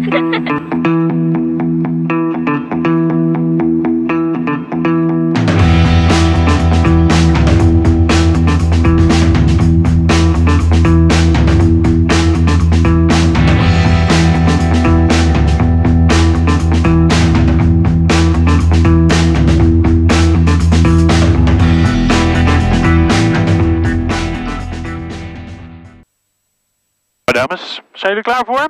Dames, zijn jullie klaar voor?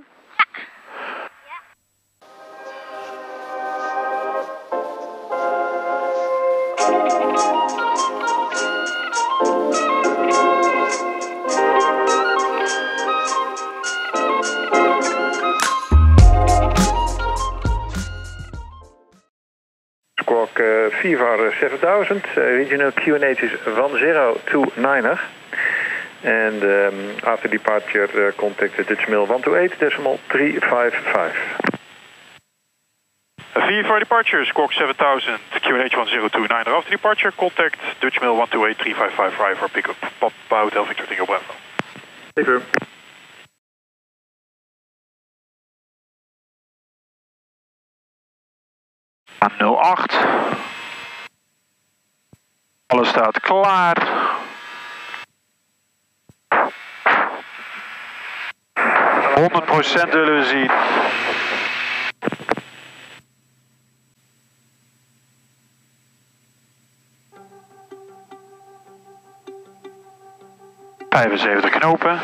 Squawk 4 var 7000, regional QNH is 1029er. And after departure, contact the Dutch Mail 128.355. 4 for departure, Squawk 7000, QNH 1029. After departure, contact Dutch Mail 128.355 arrival pickup. Papa Hotel Victor Tango Bravo. Even. A08. Alles staat klaar. %, willen we zien. ...75 knopen.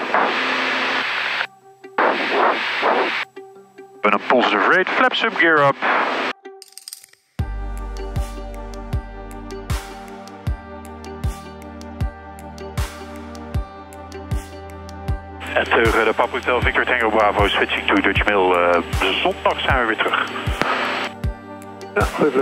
We hebben een positive rate, flaps up, gear up. En tegen de Papa Hotel Victor Tango Bravo, switching to Dutch Mail. Zondag zijn we weer terug. Ja, goed.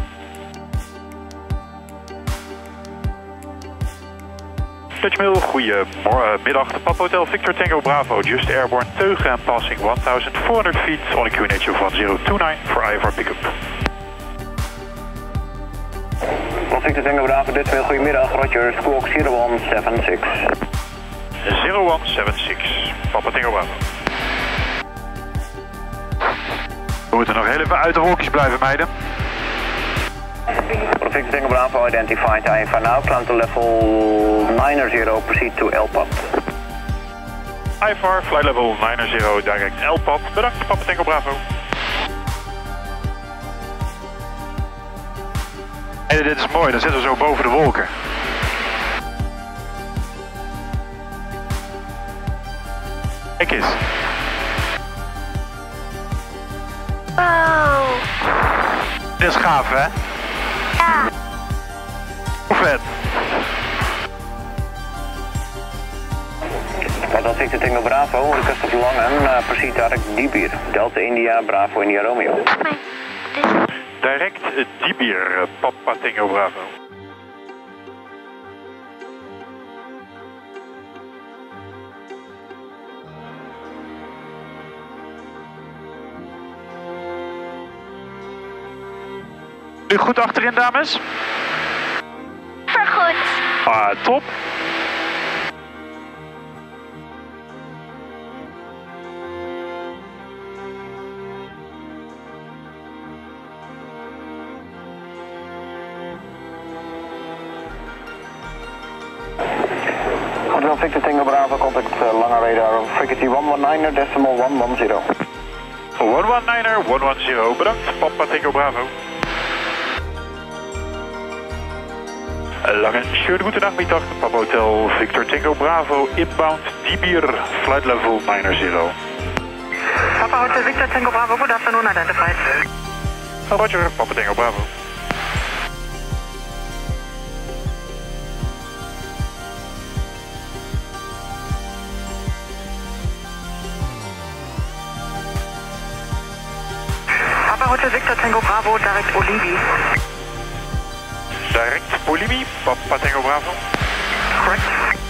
Dutch Mail, goedemiddag. De Papa Hotel Victor Tango Bravo, just airborne Teugen and passing 1400 feet on a QNH of 1029 for IFR pickup. Victor Tango Bravo, Dutch Mail, goedemiddag. Roger, Squawk 0176. 0176, Papa Tango Bravo. We moeten nog heel even uit de wolkjes blijven, meiden. Victor Tango Bravo, identified IFR now, climb to level 90, proceed to LPAD. IFR, flight level 90, direct LPAD. Bedankt, Papa Tango Bravo. Hey, dit is mooi, dan zitten we zo boven de wolken. Kijk eens. Wow. Dit is gaaf, hè? Ja. Hoe vet. Dat Victor Tango Bravo, request of Langen, proceed direct Dibir. Delta India, Bravo India Romeo. Direct Dibir, Papa Tango Bravo. Nu goed achterin, dames? Vergoed. Ah, top. Hotel Victor Tango Bravo, contact Lange radar, frequency 119er, decimal 110. 119er, 110, bedankt, Papa Tango Bravo. Lange, schöne gute Nachmittag, Papa Hotel Victor Tango Bravo, inbound Dibir, flight level 90. Papa Hotel Victor Tango Bravo, good afternoon, identified. Roger, Papa Tango Bravo. Papa Hotel Victor Tango Bravo, direct Olivi. Direct Olivi, Papa Tango Bravo. Correct.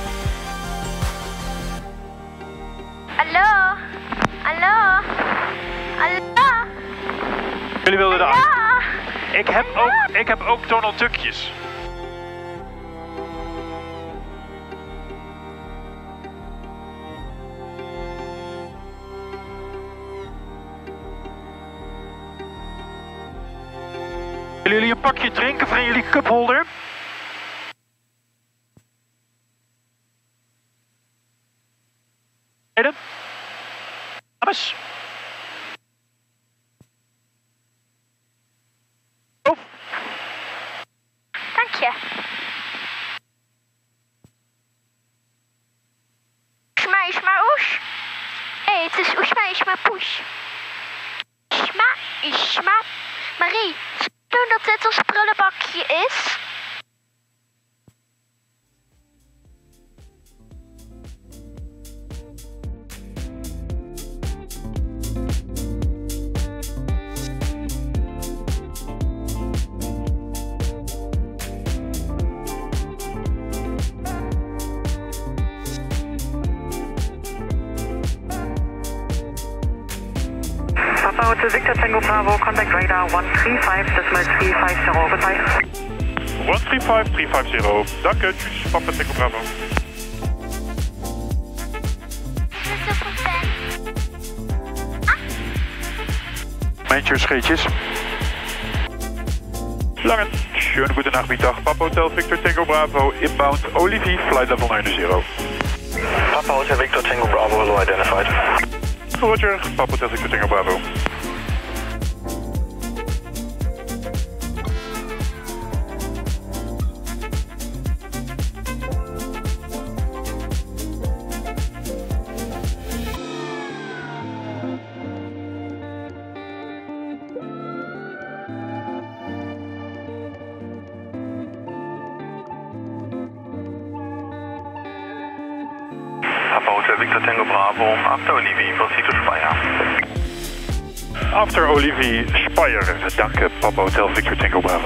Hallo? Hallo? Hallo? Jullie wilden de... Hallo? Ik heb ook Donald Duckjes. Willen jullie een pakje drinken van jullie cupholder? Eden? Dames? Oh. Dank je. Oesma, Isma, Oes. Hé, het is Oesma, Isma, Poes. Isma, Isma. Marie, doen dat dit ons prullenbakje is? Papa Hotel Victor Tango Bravo, contact radar 135.350, goodbye. 135350. Dank je, tjus, Papa Tango Bravo. Dit is een pen. Momentje, scheetjes. Langen, schöne gute Nachmittag. Papa Hotel Victor Tango Bravo, inbound Olivier, flight level 90. Papa Hotel Victor Tango Bravo, hello identified. Roger, Papa Hotel Victor Tango Bravo. Papa Hotel Victor Tango Bravo, after Olivier, proceed to Speyer. After Olivier, Speyer. Dank je, Papa Hotel Victor Tango Bravo.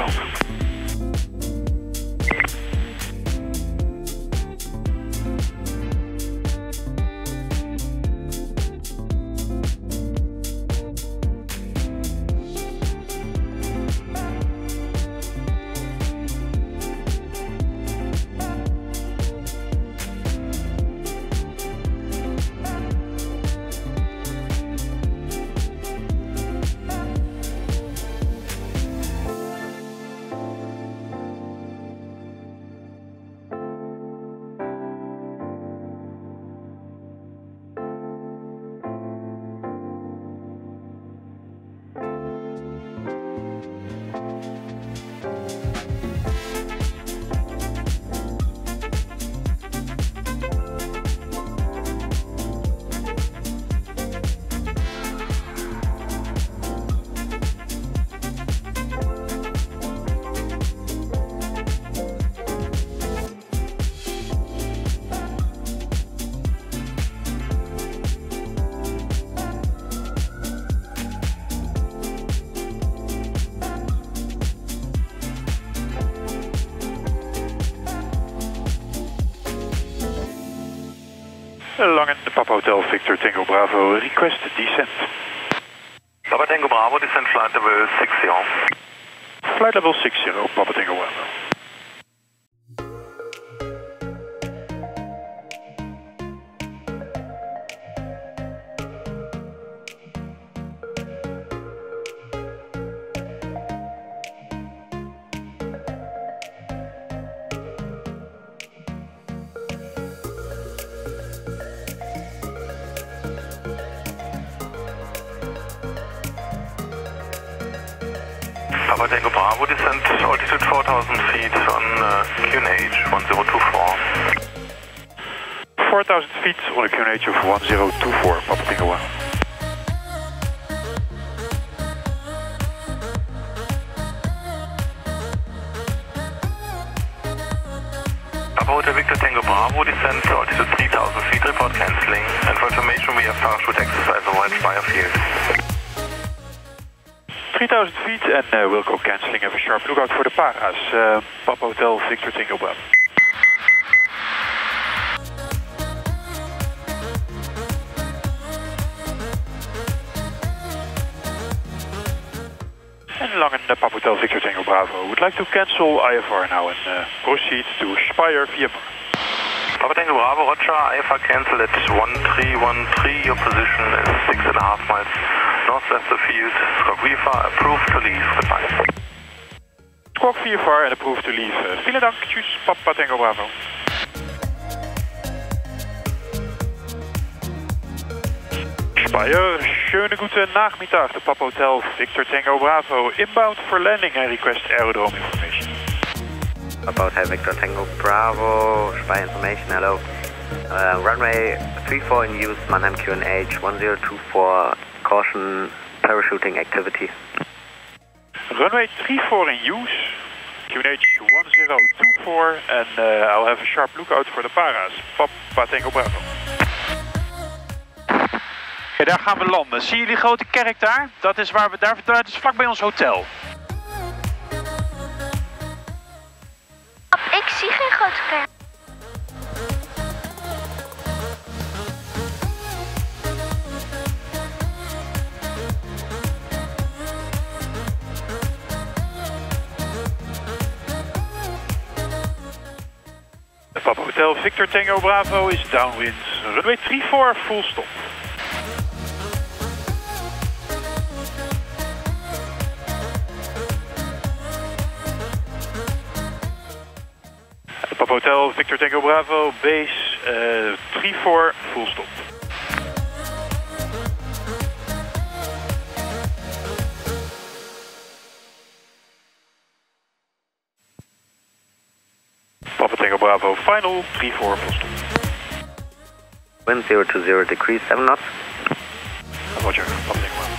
Langen, Papa Hotel Victor Tango Bravo, request descent. Papa Tango Bravo, descent flight level 60. Flight level 60, Papa Tango Bravo. Papa Tango Bravo, descent altitude 4,000 feet on QNH 1024. 4,000 feet on a QNH of 1024, Papa Tango Bravo. Papa Hotel Victor Tango Bravo, descent altitude 3,000 feet, report cancelling. And for information, we have parachute exercise over Speyer Field. 3,000 feet and we'll go cancelling. Have a sharp lookout for the paras. Papa Hotel Victor Tango Bravo. And Langen, Papa Hotel Victor Tango Bravo would like to cancel IFR now and proceed to Speyer via Bar. Papa Tango Bravo, Roger, IFR cancel at 1313. Your position is 6.5 miles northwest of the field. Scott Weaver, approved to leave. Goodbye. Squawk VFR and approved to leave. Vielen Dank, tschüss, Papa Tango Bravo. Speyer, schöne gute Nachmittag. The Papa Hotel Victor Tango Bravo. Inbound for landing and request aerodrome information. Papa Hotel Victor Tango Bravo, Speyer information, hello. Runway 34 in use, Mannheim QNH 1024, caution parachuting activity. Runway 34 in use, QNH 1024, and I'll have a sharp lookout for the paras. Papa Tango Bravo. Ja, daar gaan we landen. Zien jullie die grote kerk daar? Dat is waar we dat is vlakbij ons hotel. Ik zie geen grote kerk. Papa Hotel Victor Tango Bravo is downwind. Runway 34, full stop. Papa Hotel Victor Tango Bravo, base 34, full stop. Papa Tango Bravo, final 34, full stop. Wind 020 degrees, 7 knots. Roger, Papa Tango Bravo.